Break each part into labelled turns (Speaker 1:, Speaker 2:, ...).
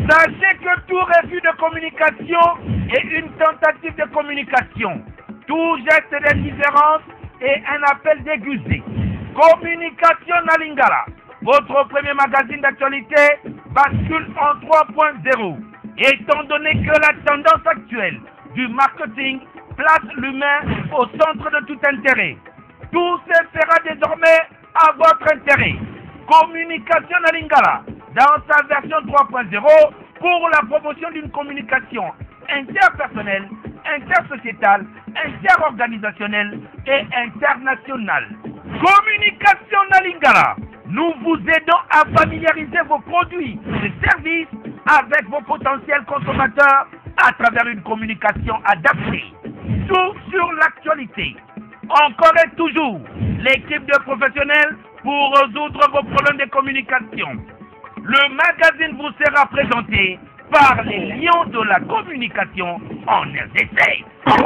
Speaker 1: Sachez que tout refus de communication est une tentative de communication. Tout geste d'indifférence est un appel déguisé. Communication Nalingala, votre premier magazine d'actualité, bascule en 3.0. Étant donné que la tendance actuelle du marketing place l'humain au centre de tout intérêt, tout se fera désormais à votre intérêt. Communication Nalingala, dans sa version 3.0, pour la promotion d'une communication interpersonnelle, intersociétale, interorganisationnelle et internationale. Communication Nalingala, nous vous aidons à familiariser vos produits et services avec vos potentiels consommateurs à travers une communication adaptée. Tout sur l'actualité. Encore et toujours, l'équipe de professionnels pour résoudre vos problèmes de communication. Le magazine vous sera présenté par les lions de la communication en RDC.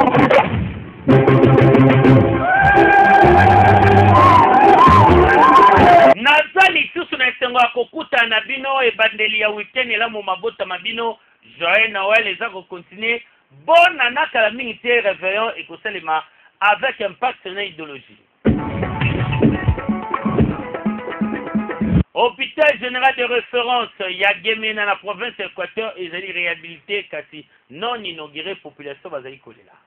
Speaker 2: Nazali susu na esengo ya kokuta na bino ebandeli ya weekend ela mo mabota mabino joyeux Noël eza ko continuer bonne anakala mingi te réveillon ekosalema avec impact sur l'idéologie. Hôpital général de référence ya Gemena na province Équateur ezali réhabilité kasi non inauguré population bazali kolela.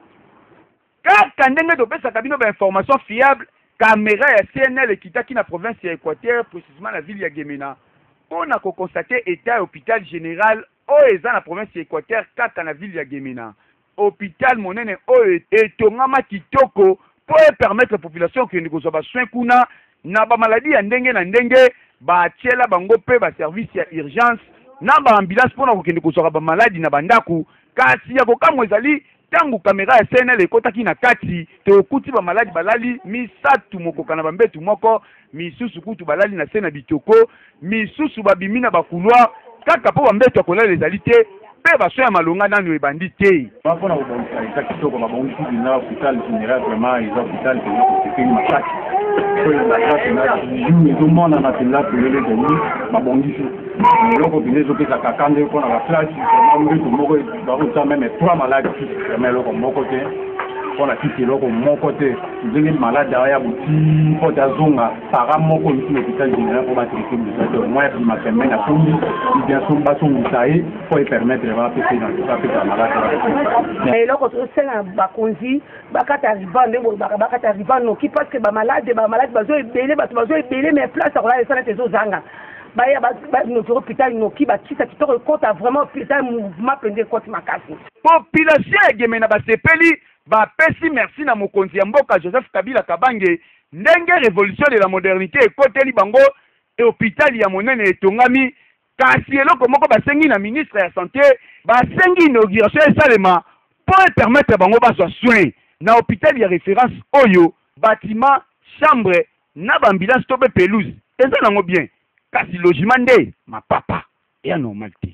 Speaker 3: Kaka ndenge topesaka bino ba information fiable caméra ya CNL ekitaki na province ya Équateur précisément la ville ya Gemena mpona koconstater état hôpital général oyo eza na province ya Équateur kaka na ville ya Gemena. Hôpital monene oyo etongama kitoko po permettre population okende kozwa basoin kuna na bamaladi ya ndenge na ndenge batiela bango mpe baservice ya urgence na baambulance mpona kokende kozwaka bamaladi na bandako kasi ya kokamwa ezali tangu kamera ya CNL ekotaki na kati tokuti bamaladi balali misatu mokoka na bambetu moko misusu kutu balali na se na bitoko misusu babimi na bakouloir kaka po bambetu akolala ezali te mpe basoin ya malonga nanu ebandi te
Speaker 4: mpona kobongisa eza kitoko babongisi bina hôpital général vraiment eza hôpital ekokokeni makasi oyo bagrâce ezomonana mpenza polele deni babongisi eloko bina ezopesaka kande mpona baplace mbeto moko bakosa meme 3 maladi vraiment eloko moko te mpona kisi eloko moko te ndenge malade aya boti mpo tazonga para moko misi na hôpital général mpo batraite bisato moya bima semaine akomi bientôt basongisa ye mpo epermettre bapesa malade
Speaker 5: eloko tosenga bakonzi bakata riban ndenge bolobaka bakata riban noki parce que bamalade bazo ebele bato bazo ebele mais place akolala esala te ezozanga baya notre hôpital noki bakisa kitoko ekota vraiment hôpital mouvement plein de côte makasi
Speaker 3: population ya Gemena basepeli bapesi merci na mokonzi ya mboka Joseph Kabila Kabange ndenge révolution de la modernité ekoteli bango e hôpital ya monene etongami kasi eloko moko basengi na ministre ya santé basengi inauguration esalema po permettre bango bazwa soin na hôpital ya référence oyo bâtiment chambre na bambulance to pe pelouse eza nango bien kasi logement nde mapapa ya normal te.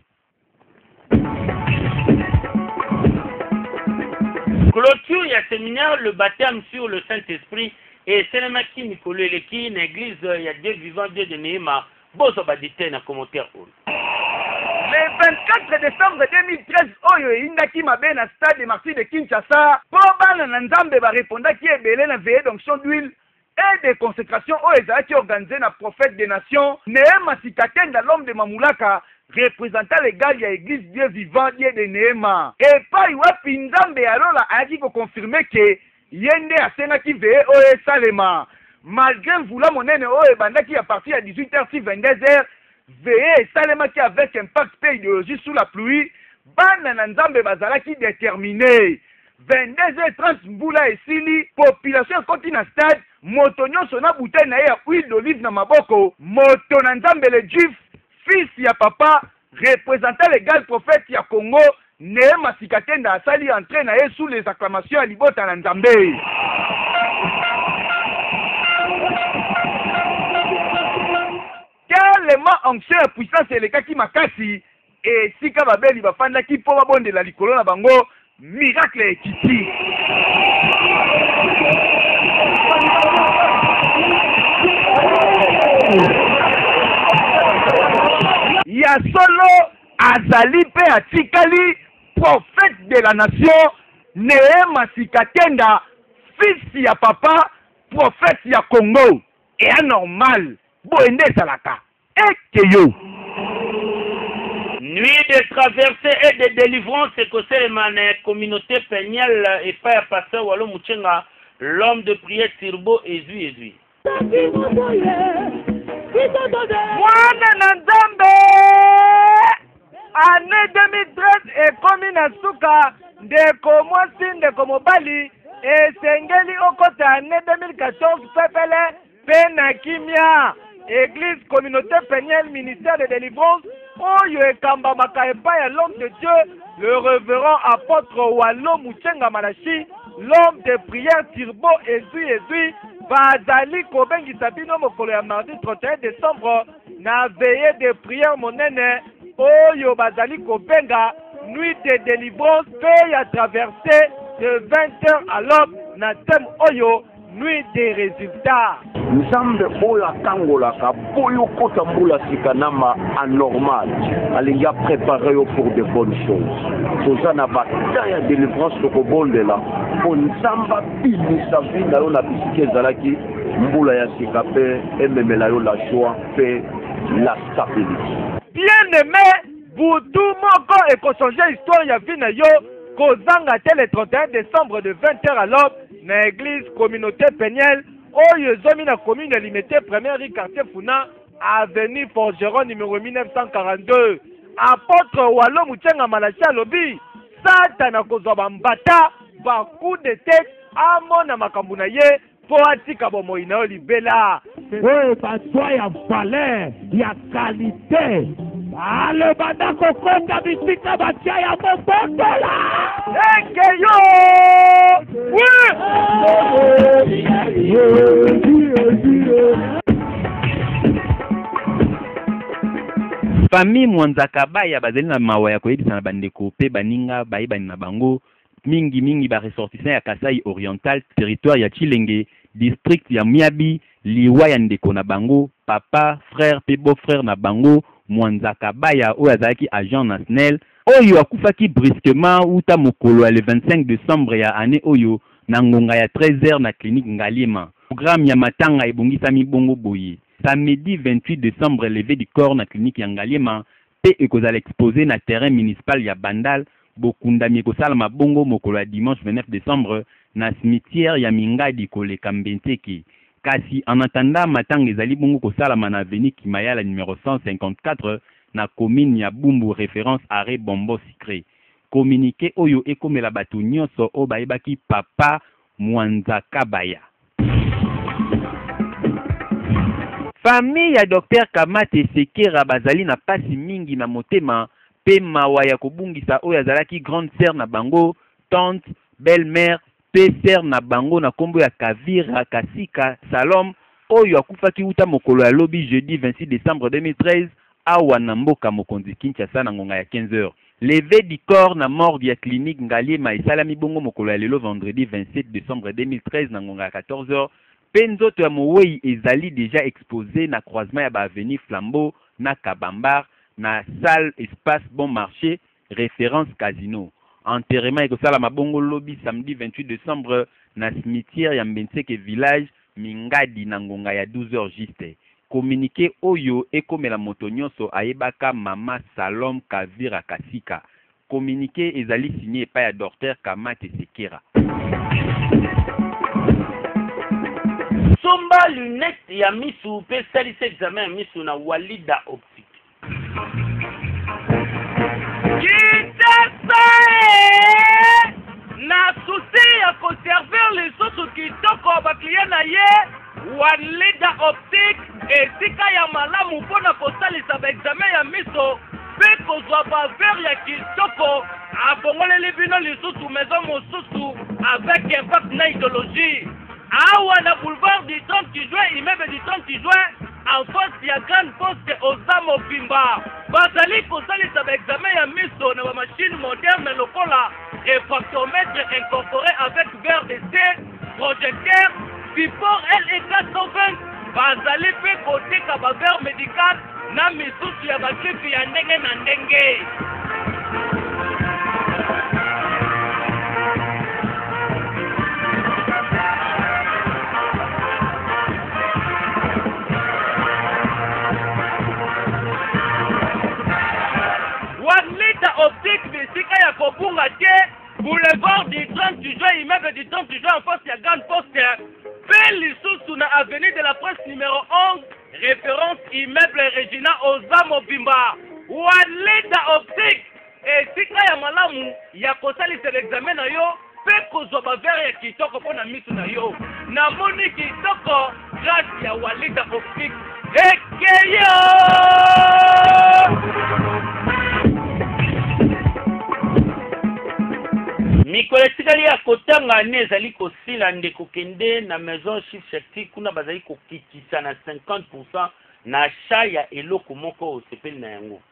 Speaker 2: Clôture ya séminaire le baptême sur le Saint-Esprit et Selemaki Nikolo Eleki na église ya Dieu vivant Dieu de Néhéma bozo badite na commentaire oyo.
Speaker 3: Le 24 décembre 2013 oyo indaki mabe na stade Martyrs de Kinshasa po bana na nzambe barépondaki ebele na veillée d'onction d'huile et de consécration oyo ezalaki organisé na prophète des nations Néhéma Sikatenda l'homme de Mamulaka représentant légal ya église Dieu vivant Dieu de Néhéma epai wapi nzambe alola ayaki koconfirme ke yende asengaki veillée oyo esalema malgré mvula monene oyo ebandaki à partir ya 18h si 22h veillée esalemaki avec impact pe idéologie sous la pluie bana na nzambe bazalaki déterminé 22h30 mbula esili population ekoti na stade moto nyonso na bouteille na ye ya huile d'olive na maboko moto na nzambe le juif fils ya papa représentant légal prophète ya Congo Néhéma Sikatenda asali entrée na ye sous les acclamations ya libota na nzambe. Tellement onction ya puissance elekaki makasi esika babeli bafandaki mpo babondela likolo na bango miracle ekiti. Ya solo azali pe atikali prophète de la nation Nehema Sikatenda fils ya papa prophète ya Congo et anormal boende salaka ekeyo.
Speaker 2: Nuit de traversée et de délivrance que c'est la communauté pénielle et pas à passer Walo Mouchenga, l'homme de prière Tirbo Ezui.
Speaker 3: Mwana na Nzambe année 2013 ekomi na suka ndeko mwasi ndeko mobali esengeli okota année 2014 pepele pe na kimia église communauté pénielle ministère de délivrance oyo ekambamaka epai ya l'homme de Dieu le révérend apôtre Walo Mouchenga Malachi l'homme de prière Tirbo Ezui bazali kobengisa bino mokolo ya mardi 31 décembre na veillée de prière monene oyo bazali kobenga nuit de délivrance pe ya traversée de 20h à l'aube na thème oyo nuit des résultats.
Speaker 6: Nzambe oyo akangolaka boyo kota mbula sikanama anormal alingi préparer pour de bonnes choses. Toza na bataille ya délivrance tokobondela po nzamba bilisa vi na yo na bisiki ezalaki mbula ya sika pe ememela yo la joie pe la stabilité.
Speaker 3: Bien-aimé, butu moko ekochanger histoire ya vi na yo kozanga te le 31 décembre de 20h à l'aube na église communauté pénielle oyo ezomi na commune limité première rue quartier Funa avenue Forgeron numéro 1942. Apôtre Walo Mouchenga Malachi alobi Satan kozwa bambata ba coup de tête amona makambo na ye po atika bomoi na yo libela
Speaker 1: oyo bazwa ya valeur ya qualité alobanda kokonga bisika batia ya mobotola
Speaker 3: ekeyo
Speaker 7: famille Mwanzaka Baya bazali na mawa ya koyebisa na bandeko pe baninga bayebani na bango mingi ba ressortissant ya Kasai Oriental territoire ya Chilenge district ya Miabi liwa ya ndeko na bango papa frère pe beau-frère na bango Mwanzaka Baya oyo azalaki agent na SNEL oyo akufaki brusquement uta mokolo le 25 décembre ya année oyo na ngonga ya 13h na clinique Ngaliema. Programme ya matanga ebongisami bongo boye. Samedi 28 décembre levé du corps na clinique ya Ngaliema pe ekozala exposé na terrain municipal ya Bandal bokundami ekosalama bongo mokolo ya dimanche 29 décembre na cimetière ya Mingadi koleka Mbenteke. Kasi en attendant matanga ezali bongo kosalama na avenue Kimayala numéro 154 na commune ya Bumbu référence arrêt Bombo Sicré. Communiqué oyo ekomela bato nyonso o bayebaki papa Mwanzaka Baya. Famille ya Dr Kamate Sekera bazali na pasi mingi na motema pe mawa ya kobungisa oyo azalaki grande sœur na bango, tante, belle-mère, pe sœur na bango na kombo ya Kavira Kasika Salom oyo akufaki uta mokolo ya lobi jeudi 26 décembre 2013 awa na mboka mokonzi Kinshasa na ngonga ya 15h. Levé du corps na morgue ya clinique Ngaliema esalami bongo mokolo ya lelo vendredi 27 décembre 2013 na ngonga ya 14h. Pe nzoto ya mowei ezali déjà exposé na croisement ya ba avenue Flambeau na Kabambar na salle espace bon marché référence casino. Enterrement ekosalama bongo lobi samedi 28 décembre na cimetière ya Mbenseke village Mingadi na ngonga ya 12h juste. Communiqué oyo ekomela moto nyonso ayebaka mama Salom Kavira Kasika. Communiqué ezali signé pa ya Dr Kamate Sekera.
Speaker 2: Somba lunette ya misu pe salise examen ya misu na Walida optique.
Speaker 3: Kinshasa na souci ya conserver les autres kitoko bakliye na ye Walida optique esika ya malamu mpona kosalisa baexamen ya miso pe kozwa bavere ya kitoko abongoleli bino lisusu maison mosusu avec impact na idéologie awa na boulevard du 30 juin immeuble du 30 juin en face ya grande poste Osamo Bimba bazali kosalisa baexamen ya miso na bamachine moderne lokola réfractomètre incorporé avec verre de C projecteur support LE 420
Speaker 2: bazali mpe koteka bavere médical na misusu ya bakristu ya ndenge na ndenge. Walita optique bisika ya kobunga te boulevard du 30 juin, immeuble du 30 juin en face ya grande poste. Fait lisusu na avenue de la presse numéro 11, référence immeuble Regina Oza Mobimba. Walita optique esika ya malamu ya kosalisa l'examen na yo pe kozwa bavere ya kitoko mpona misu na yo. Namoni kitoko grâce ya Walita optique ekeyo. Mikolo etikali ya kotanga ne ezali kosila ndeko kende na maison chief shakti kuna bazali kokitisa na 50% na achat ya eloko moko osepeli na yango.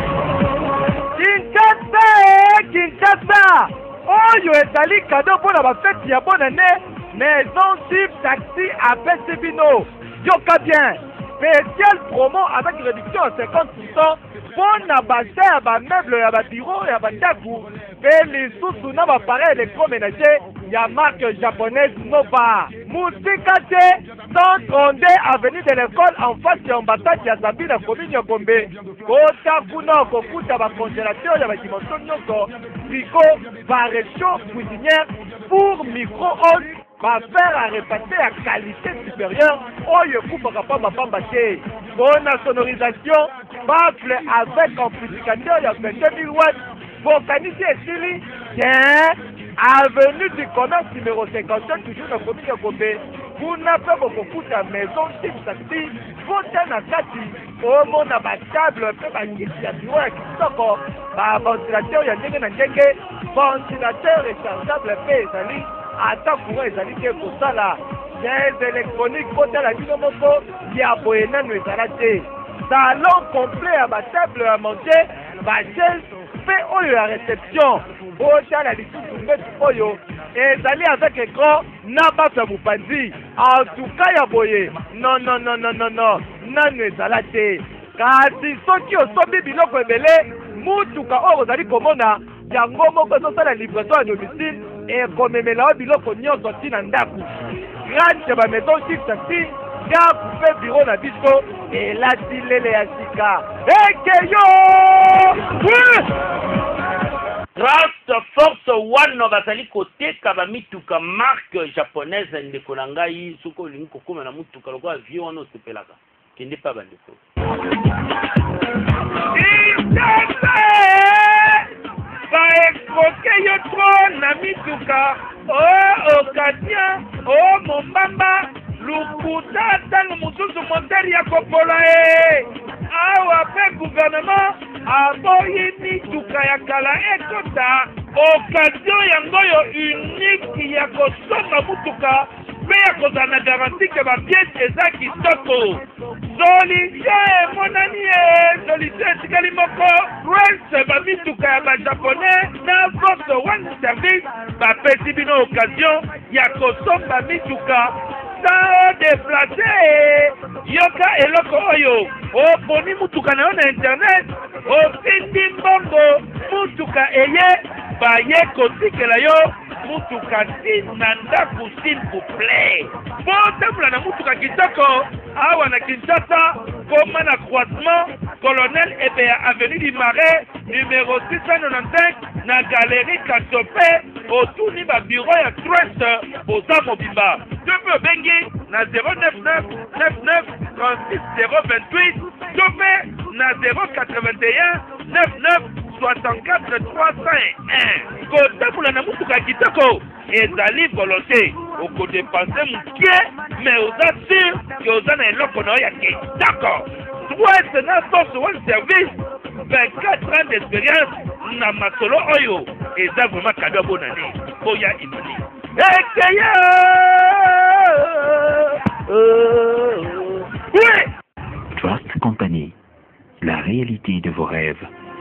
Speaker 3: Kinshasa oyo ezali kado mpona bafeti ya bonane maison chief taxi apesi bino yoka bien spécial promo avec réduction à 50% mpona bachat ya bameuble ya babiro ya bandaku mpe lisusu na bapareil électroménager ya marque japonaise Nova. Musika te 132 avenue de l'école en face ya ambassade ya Zambie na commune ya Gombe. Kota kuna kokuta bacongélateur ya badimension nyonso, frigo, baréchaud, cuisinière, pour micro-ondes, faire à répéter à qualité supérieure, oyo kupaka pamba pamba te. Bonne sonorisation, baffle avec amplificateur ya 22 000 watts, vocalisé esili, avenue du commerce numéro 57, toujours dans la commune de Gombe. Vous n'avez pas beaucoup de maison, si vous avez voté na kati, au monde à ma table, peu à bureau, à ventilateur, il y a ndenge, ventilateur rechargeable, ezali, attends pour ezali, pour ça là, des électroniques, voté la bino moko, il y a boyena, nous ezalate. Salon complet à ma table à manger, ma chaise, fait oyo la réception. Voté la lisusu metu oyo, ezali avec écran, na bafa mupanzi. En tout cas, ya boye, non, nanu ezalate. Kasi soki osomi biloko ebele, mutuka oyo ozali komona, yango moko ezosala livraison à domicile, ekomemela o biloko nyonso ntina ndaku. Grande ba maison chief taxi, ya coupe bureau na biso, elati lele ya sika. Ekeyo!
Speaker 2: Trust Force One bazali koteka ba mituka marque japonaise ndeko na ngai suko olingi kokoma na mutuka lokwa avion wana osepelaka kende pa bandeko. Ba escroquer yo tro na mituka occasion mombamba lukuta tango mususu monteri ya kopola awa pe gouvernement aboyi mituka ya kala ekota occasion yango yo unique ya kosomba mutuka mpe ya kozala na garanti ke bapiese eza kitoko. Solution emonani solution etikali moko prince bamituka ya bajaponais na Force One service bapesi bino occasion ya kosomba mituka sans déplacer. Yoka eloko oyo oponi mutuka na yo na internet opindi mbongo mutuka eye baye kotikela yo mutuka na ndaku s'il vous plaît. Potambola na mutuka kitoko awa na Kinshasa koma na croisement Colonel Ebea avenue du Marais numéro 695 na galerie Kasopé otuni ba bureau ya Trust Oza Mobimba. Tope bengi na 099 99 36 028 tope na 081 99 64 301. Kotambola na mutuka kitoko ezali volonté okodepanse mukie mais oza sûr que oza na eloko na yo ya kitoko. Soit na Force One service 24 ans d'expérience na masolo oyo eza vraiment cadeau bon année oya imani ekeye. Oui.
Speaker 8: Trust Company, la réalité de vos rêves.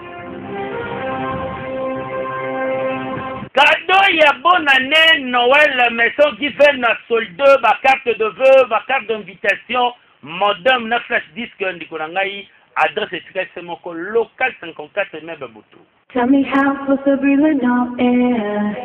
Speaker 2: Cadeau ya bonne année Noël maison qui fait na solde ba carte de vœux, ba carte d'invitation modem na flash disk ndiko na ngai adresse efficace moko local 54 meuble Butu.
Speaker 9: Tell me how possible no air.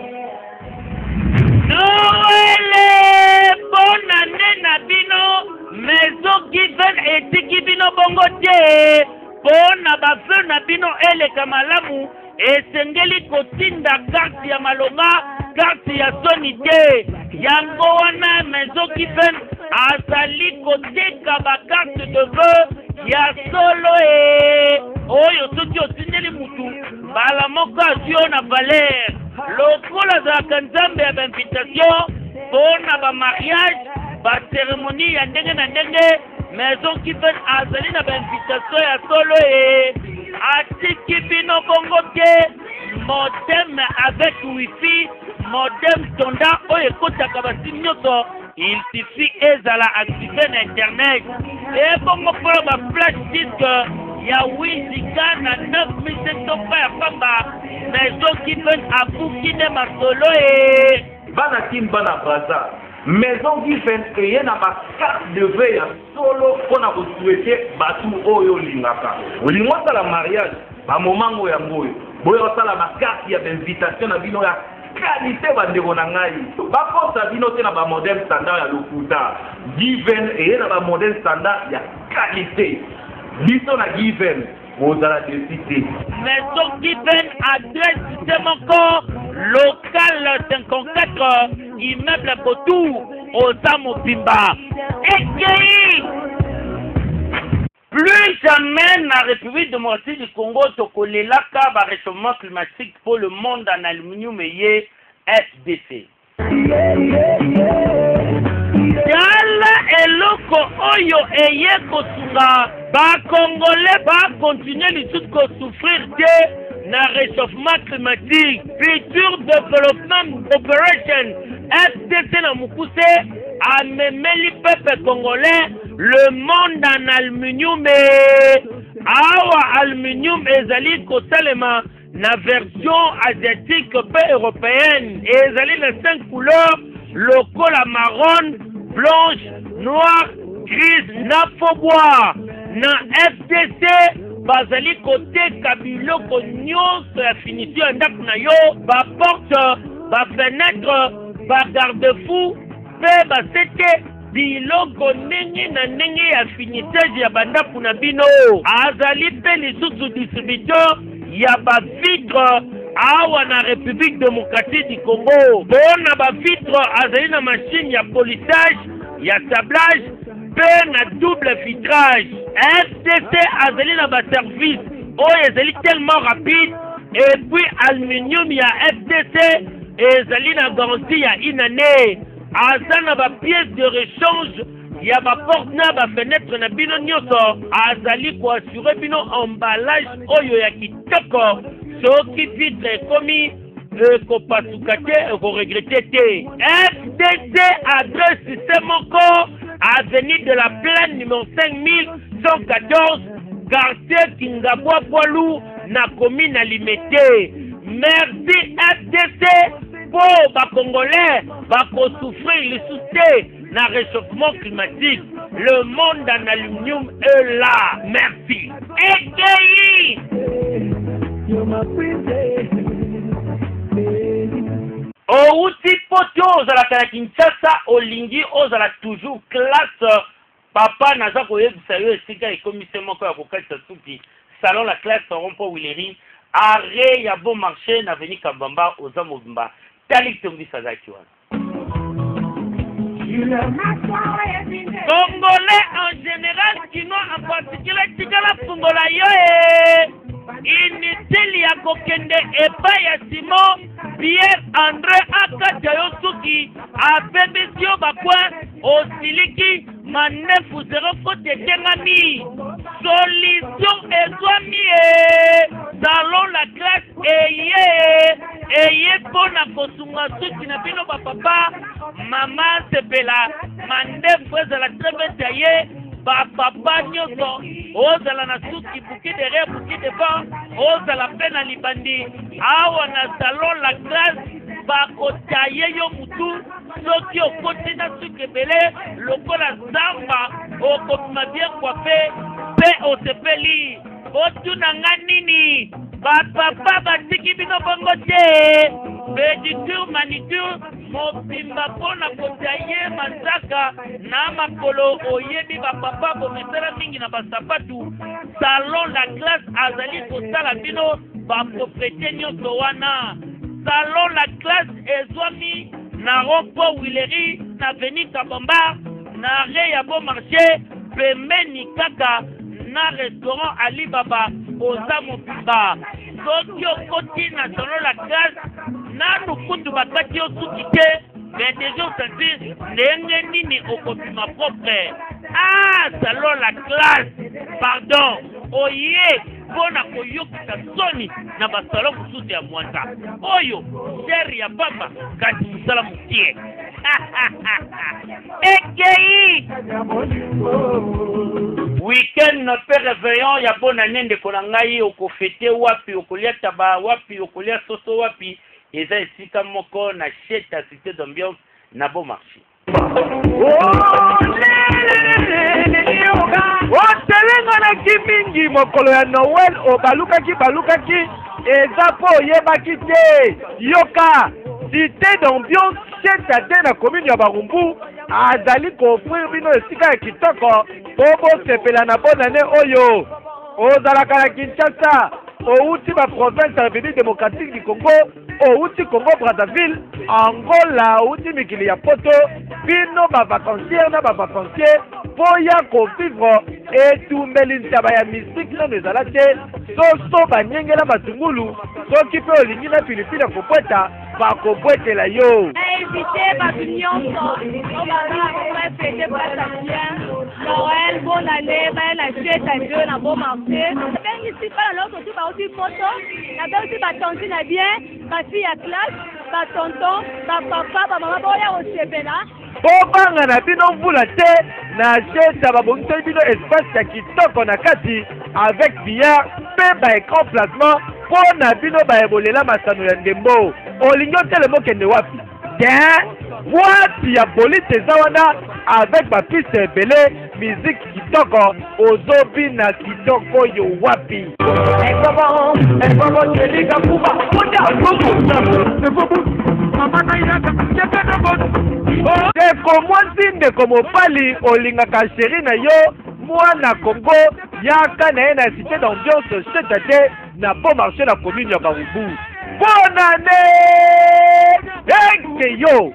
Speaker 2: Noël, bonne année na bino, maison given etiki bino bongo te, pona bafeu na bino eleka malamu, esengeli kotinda carte ya malonga, carte ya soni te, yango wana maison given azali koteka ba carte de vœux ya solo oyo soki otindeli mutu mbala moko azwi na valeur lokola azalaka nzambe ya bainvitation mpona bamariage bacérémonie ya ndenge na ndenge maison kifen azali na bainvitation ya solo atiki bino bongo te modem avec wifi modem standard oyo ekotaka basimi nyonso il suffit ezala activé na internet ebongo mpona baflash disk ya wizika na 9700 pa ya pamba maison kifen abuki nde masolo
Speaker 10: bana kim bana baza maison kifen eye na bacarte de vœux ya solo mpona kosouete batu oyo olingaka olingi osala mariage bamomango yango oyo boyo osala bakarte ya bainvitation na bino ya qualité bandeko na ngai bakosa bino te na bamodèle standard ya lokuta given eye na bamodèle standard ya qualité biso na given ozala desite
Speaker 2: maison given adresse système encore local 54 immeuble Botou oza mobimba ekei plus jamais na République démocratique du Congo tokolelaka ba réchauffement climatique pour le monde en aluminium et FDC. Yala eloko oyo eye kosunga ba Congolais ba continuer lisusu ko souffrir de na réchauffement climatique. Future Development Operation FDC na mukuse amemeli peuple congolais le monde en aluminium awa aluminium ezali kosalema na version asiatique pe européenne ezali na 5 couleurs lokola marron, blanche, noire, grise na faubois na FDC bazali koteka biloko nyonso ya finition ya ndako na yo baporte bafenetre bagarde-fou mpe basete biloko ndenge na ndenge ya finitage ya bandako na bino azali mpe lisusu distributeur ya bavitre awa na République démocratique du Congo mpona bavitre azali na machine ya polissage ya sablage mpe na double vitrage FDC azali na baservice oyo ezali tellement rapide et puis aluminium ya FDC ezali na garantie ya une année aza na bapièce de rechange ya baporte na bafenetre na bino nyonso azali koassure bino emballage oyo ya kitoko soki vitre ekomi ekopasuka te ekoregrete te FDC adresse système moko avenue de la plaine numéro 5114 quartier Kingabwa Poilou na commune à Limité. Merci FDC pour les Congolais qui souffrir le soutien dans le réchauffement climatique. Le monde en aluminium est là. Merci. EKI. Outi poto ozalaka na Kinshasa olingi ozala toujours classe papa naza koyebisa yo esika ekomise moko ya kokatisa suki salon la classe rompo Willery arrêt ya bon marché na avenue Kabamba oza mobimba tali tombisa azaki wana Congolais en général chinois en particulier tigala fungola yo inutile ya kokende epai ya Simon Pierre André akata yo suki apebisi yo bakwa osiliki manefu 0 fote etengami solution ezwami salon la classe eye mpona kosunga suki na bino bapapa mama sepela mandefu ezala trebete ye bapapa nyonso ozala na suki buki derrière buki devant ozala mpe na libandi awa na salon la classe bakota ye yo mutu soki okoti na suki ebele lokola zamba okobima bien coiffé mpe osepeli otuna nga nini bapapa batiki bino bongo te pédicure manicure mobimba mpona kotia ye manzaka na makolo oyebi bapapa bomesala mingi na basapatu salon la classe azali kosala bino bapropriété nyonso wana salon la classe ezwami na rompo wileri na veni kabombar na re ya bon marché pembeni kaka na restaurant alibaba oza mobimba soki okoti na salon la classe nanu kutu bakati yo suki te mais déjà osentir ndenge nini okobima propre salon la classe pardon oye mpona koyokisa soni na basalon mosusu ya mwanda oyo shere ya pamba kati mosala mokie ekei weekend na pe réveillon ya bonne année ndeko na ngai okofete wapi okolia taba wapi okolia soso wapi eza esika moko na cheta cité d'ambiance na bon marché
Speaker 1: otelenganaki mingi mokolo ya noel balukaki eza mpo oyebaki te yoka cité d'ambiance cheta te na commune ya barumbu azali koofrir bino esika ya kitoko mpo bosepela na bonne année oyo ozalaka na Kinshasa outi baprovince ya République démocratique du Congo outi Congo Brazzaville Angola outi mikili ya poto bino bavacanciere na bavacancier mpo ya kovivre etumbeli ntaba ya mystique nano ezala te soso banyengela matungulu soki mpe olingi na pilipili ya kobweta bakobwetela yo
Speaker 11: invité bato nyonso obaza fete basa bien Noël bonne année bayela fete adio na bon marché bengisi bana nyonso tu bauti moto nabeuti batonti na bien bafille ya classe batonton bapapa bamama boya kosepela
Speaker 1: bobanga na bino mvula te na cheta babongiseli bino espace ya kitoko na kati avec billard mpe baécran placement mpo na bino bayebolela masano ya ndembo olingi otelema okende wapi wapi ya bolite eza wana avec bapiste ebele miziki kitoko ozobina kitoko yo wapi ndeko mwasi ndeko mobali olingaka sheri na yo mwana Congo yaka na ye na cité d'ambiance cheta te na bon marché na commune ya Barumbu. Bonne année eke yo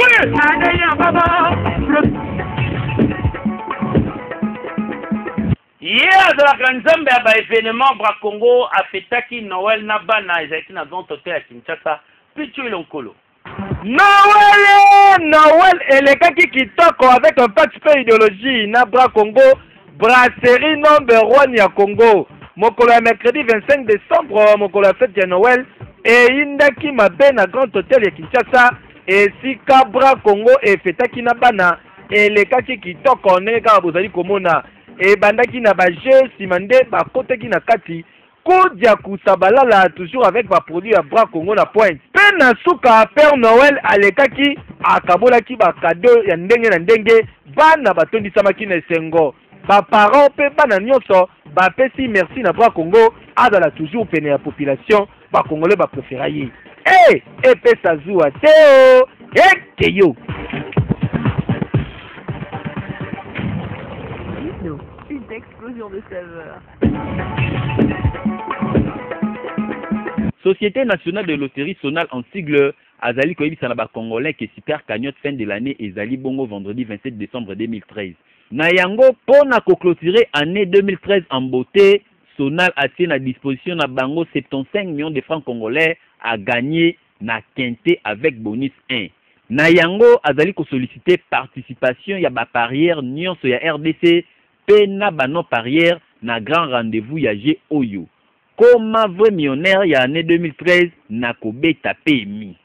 Speaker 2: ye azalaka nzambe ya baévénement bra Congo afetaki Noël na bana ezalaki na zone tote ya Kinshasa pichu ilonkolo
Speaker 1: Noël elekaki kitoko avec un parti idéologie na bra Congo brasserie number 1 ya Congo mokolo ya mercredi 25 décembre mokolo ya fête ya Noël eyindaki mabe na grand hôtel ya Kinshasa esika bra Congo efetaki na bana elekaki kitoko ndenge kaka bozali komona ebandaki na baje nsima nde bakotaki na kati kodia kusabalala toujours avec baproduit ya bra Congo na pointe mpe na suka Père Noël alekaki akabolaki bakado ya ndenge na ndenge bana batondisamaki na esengo baparent mpe bana nyonso bapesi merci na bra Congo azala toujours pene ya population bakongolais bapréféra ye epesa zuwa te o eke yo
Speaker 12: une explosion de saveurs.
Speaker 7: Société nationale de loterie Sonal en sigle azali koyebisa na bakongolais que super cagnotte fin de l'année ezali bongo vendredi 27 décembre 2013 na yango pona ko clôturer année 2013 en beauté Sonal a tenu à disposition na bango 75 millions de francs congolais à gagner na quinté avec bonus 1 na yango azali ko solliciter participation ya ba parière nyonso ya RDC pe na bano parière na grand rendez-vous ya G Oyo comme vrai millionnaire ya année 2013 na kobeta PMI.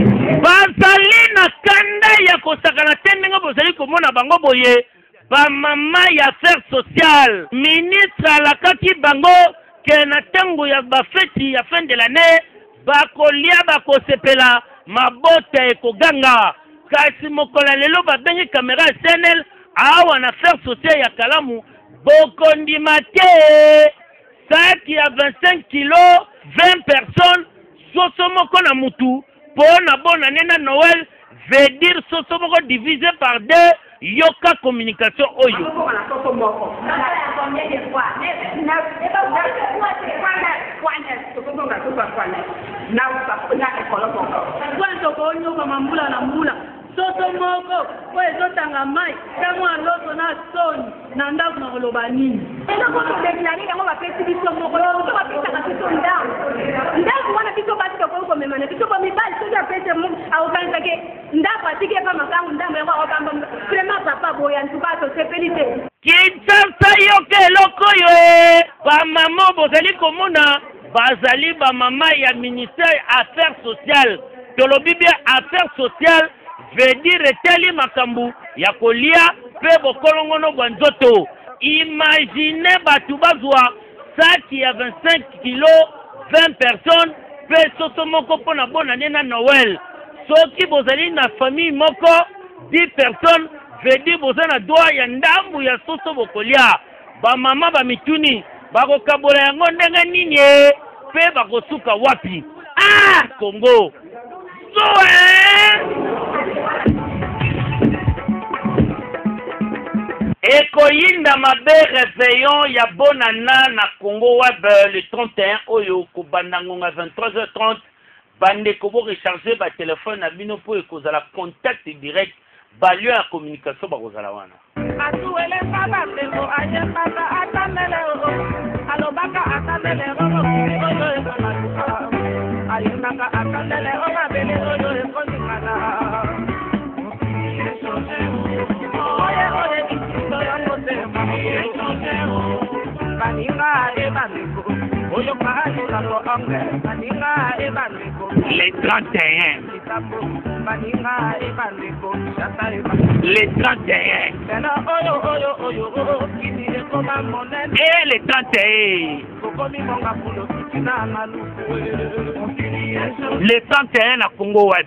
Speaker 2: bazali na kanda ya kosakana te ndenge bozali komona bango boye bamama ya affaires sociales. Ministre alakaki bango ke na ntango ya bafeti ya fin de l'année bakolia bakosepela mabota ekoganga. Kasi mokola lelo babengi kamera SNL awa na affaires sociales ya Kalamu bokondima te. Sac ya 25 kilos, 20 personnes, soso moko na mutu, pour na bonne année na Noël, veut dire soso moko divisé par 2, yoka communication oyo.
Speaker 13: Soso moko po ezotanga mai tango aloso na soni na ndako na koloba nini ezoko todeklare yango bapesi biso moko so bapesaka biso ndako wana biso basi tokoki komemana biso po mibali soki apese akokanisake ndako atiki epa makangu ndambo yango akokamba vraiment papa boya ntuka tosepeli te
Speaker 2: Kinshasa yoka eloko oyo bamama bozali komona bazali bamama ya ministère affaires sociales tolobi bien affaires sociales veut dire teli makambu ya kolia pe bokolongono bwa nzoto. Imagine batu bazwa saki ya 25 kilos 20 personnes pe soso moko pona bona nena Noël. Soki bozali na famille moko 10 personnes veut dire bozana doa ya ndambu ya soso bokolia. Ba mama ba mituni bakokabola yango ndenge nini pe bakosuka wapi. Ah Congo. Ekoyinda mabe réveillon ya bonana na Congo Web le 31 oyo kubandangonga 23h30 bande ko bo recharger ba téléphone na bino po ekozala contact direct balio ya communication ba kozala wana
Speaker 14: atuele baba temo aye baba atamele alo baka atamele oyo ekonatuka aye baka atamele oyo bele oyo ekondikana
Speaker 2: les 31 les 31 et les 31 les 31 na Congo Web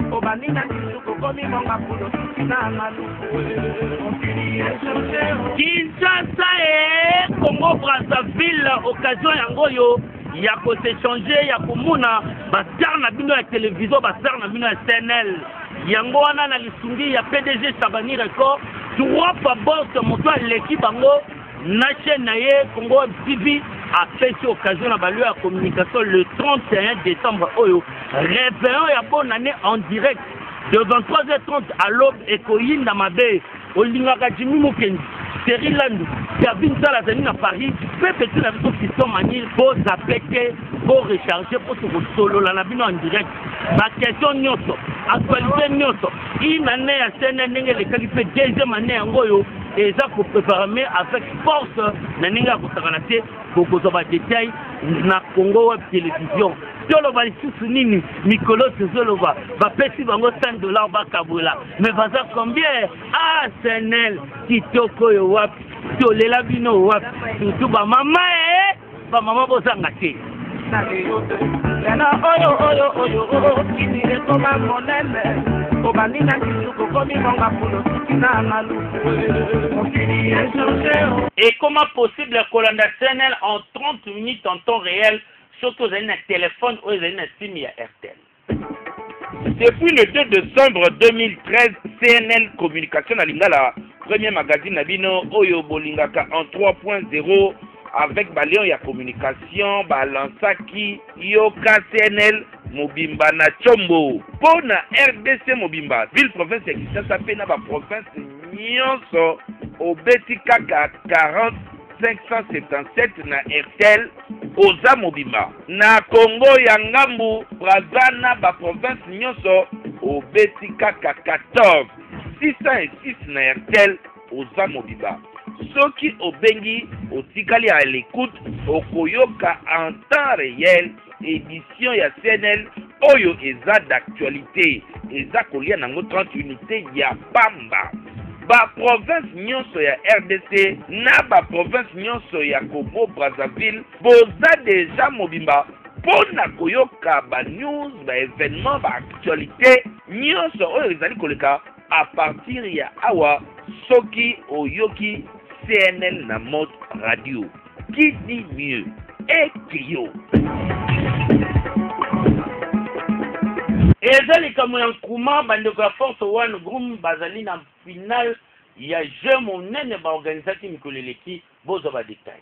Speaker 2: Kinshasa et Congo Brazzaville occasion yangoyo ya ko s'échanger ya komuna bastar na bino ya télévision bastar na bino ya SNL yango wana na lisungi ya PDG Sabani Record 3 fois boss moto l'équipe bango na chaîne na ye Congo TV a fait cette occasion na balio ya communication le 31 décembre oyo réveillon ya bonne année en direct de 23h30 à l'aube et Koyinda Mabe olingaka Jimmy Mukendi Terry Landu Gavin Salazani na Paris pe petit na biso Fiston Manil pour zapeke pour recharger pour se solo la bino en direct ba question nyoso actualité nyoso une année à scène ndenge le qualifié deuxième année ngoyo et ça pour préparer avec force na ninga ko takanate ko zo ba détail na Congo Web télévision Tolo ba lisusu nini Mikolo Tezoloba ba pesi bango $100 ba kabula mais baza combien ah SNL kitoko yo wapi tolela bino wapi surtout ba mama bozanga te et comment possible Kolanda SNL en 30 minutes en temps réel surtout vous avez un téléphone ou vous avez un SIM à RTL. Depuis le 2 décembre 2013, CNL Communication à Lingala, premier magazine Nabino Oyo Bolingaka en 3.0 avec Baléon ya communication, Balansaki, Yoka CNL, Mobimba na Chombo. Pour na RDC Mobimba, ville province qui s'appelle na province Nyonso, au Betikaka 40 577 na RTL Oza Mobimba. Na Congo ya Ngambu, Brazana ba province Nyonso, au Betikaka 14 606 na RTL Oza Mobimba. Soki Obengi, Otikali à l'écoute, Okoyoka en temps réel, édition ya CNL
Speaker 1: oyo eza d'actualité eza kolia nango 30 unité ya pamba baprovince nyonso ya RDC na baprovince nyonso ya Congo Brazzaville boza deja mobimba mpona koyoka banews baévénement baactualité nyonso oyo ezali koleka a partir ya awa soki oyoki CNL na mode radio. Qui dit mieux? Et Kyo.
Speaker 2: ezali kamo ya nkuma bandeko ya force one group bazali na final ya jeu monene baorganisaki mikolo eleki bozwa badetail.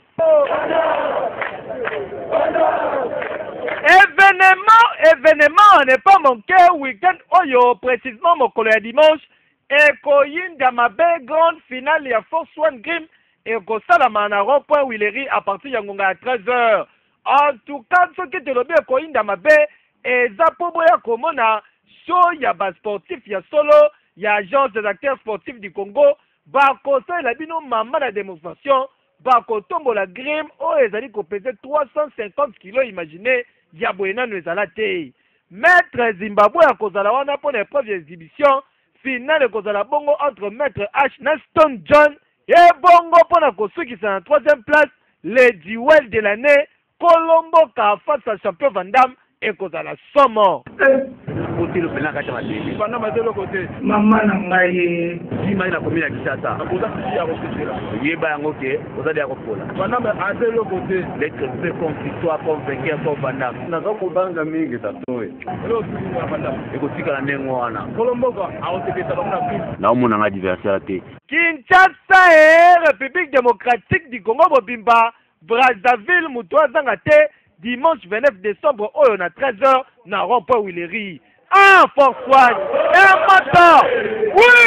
Speaker 3: Événement n'est pas manqué week-end oyo précisément mokolo ya dimanche ekoyinda mabe grande finale ya force one grim ekosalama na rond-point Willery à partir ya ngonga ya 13h. En tout cas soki telobi ekoyinda mabe eza mpo boya komona show ya basportif ya solo ya agence des acteurs sportifs du Congo bakosalela bino mama na démonstration bakotombola grim oyo ezali kopese 350 kilo imagine ya boye nano ezala te. Maître Zimbabwe akozala wana mpo na épreuve ya exhibition finale ekozala bongo entre Maître H na Stone John et bongo mpo na kosukisa na 3e place le duel de l'année Kolomboka face à champion Van Damme ekozala somo.
Speaker 6: Côté le plan kata mateli.
Speaker 3: Pendant ma de côté.
Speaker 6: Maman na ngai jima ina komina kisasa. Akoza ya kokesela. Yeba yango ke ozali ya kokola.
Speaker 3: Pendant ma de côté.
Speaker 6: L'être fait confitoire convainquer pour Van Damme.
Speaker 4: Na ko banga mingi tatoe.
Speaker 3: Leo tu ya Van Damme.
Speaker 6: Ekotika na nengo wana.
Speaker 3: Kolomboka aotekesa na plus.
Speaker 6: Na omona nga adversaire te.
Speaker 3: Kinshasa et République démocratique du Congo Bobimba Brazzaville Mutoazanga te dimanche 29 décembre oyo na 13h na rond-point Willery. Ah, force one, un moteur, oui.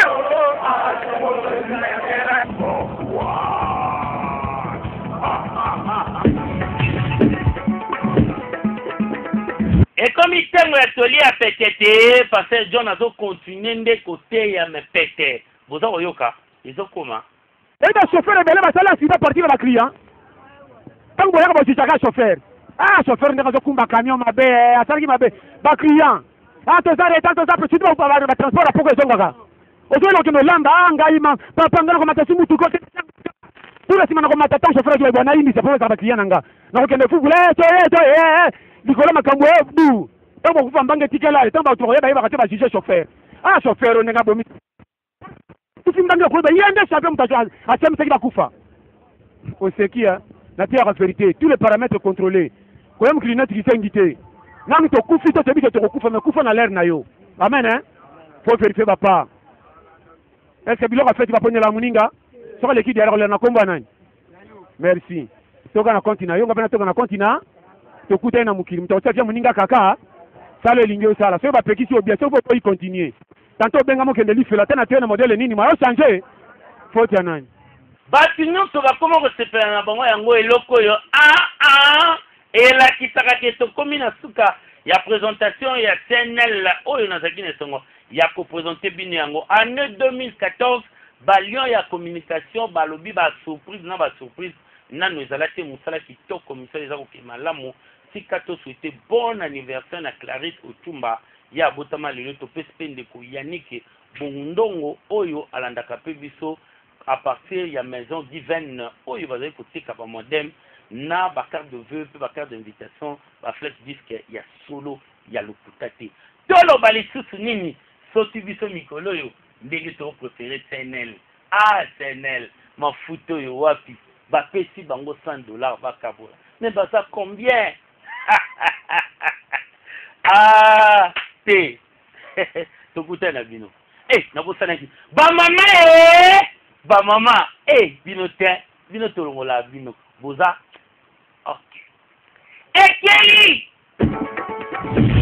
Speaker 2: Et comme il tient l'atelier à péter, parce que John a continué de côté à me péter. Vous avez yoka, ils ont comment?
Speaker 3: Et le chauffeur est belé, mais ça là, c'est pas partir de la client. Quand vous voyez que je suis chauffeur. Ah, chauffeur, on a un camion, ma belle, à ça qui m'a belle, ma client. Ah, tout ça, tu dois avoir le transport à pourquoi ils sont là. Aujourd'hui, on a lamba, ngaïma, papa, on a commencé à se mouiller tout côté. Tout le semaine, on a commencé à chauffeur qui est bon, il s'est pas fait client, nanga. Donc, on est fou, Nicolas Makambo, nous. Tant que vous faites un banc de tickets là, tant que vous voyez, il va juger chauffeur. Ah, chauffeur, on est là, bon. Tout le monde il y a un des champions à Sam Sekiba Koufa. On sait qui, hein? La terre en vérité, tous les paramètres contrôlés. Quand même, qu'il y a une qui s'est non, tu coupes, tu te dis que tu coupes, mais coupe dans l'air, nayo. Amen, hein? Faut vérifier, papa. Est-ce que Bilo a fait, tu vas prendre la mouninga? Sur l'équipe derrière le combat, non? Merci. Tu vas continuer, tu vas continuer. Tu coupes dans mouki, tu vas faire mouninga kaka. Ça le ligne, ça là. Si tu vas péquer sur bien, si tu vas continuer. Tantôt, ben, moi, que le livre, la tête, tu as un modèle, ni moi, changer. Faut y en avoir.
Speaker 2: Bâtiment, tu vas comment se faire un bon yango et loko yo. Et là, qui s'arrête, c'est comme une souka. Il y a présentation, il y a CNL, oh, il y a il y a co-présenté Binyango. Année 2014, Balion, il y a communication, Balobi, ba surprise, non, ba surprise. Nan, nous allons te moussala qui toque comme ça, les gens qui malamu. Si Kato souhaitait bon anniversaire à Clarisse Otumba, il y a Botama le topé spendeko, Yannick, Bondongo, Oyo, Alandaka Pebiso, à partir, il y a maison divine, Oyo, va dire que c'est capable modem. Na ba carte de vœux, ba carte d'invitation, ba flash disque, il y a solo, il y a le putate. Tolo bali susu nini, soti biso mikolo yo, ndenge to préféré CNL. Ah CNL, ma photo yo wapi, ba pesi bango $100 ba kabola. Mais bah ça combien? Ah, te. Tokuta na bino. Eh, na bosana ki. Ba mama, bino te, bino tolongola bino. Boza. Okay. Ekeli!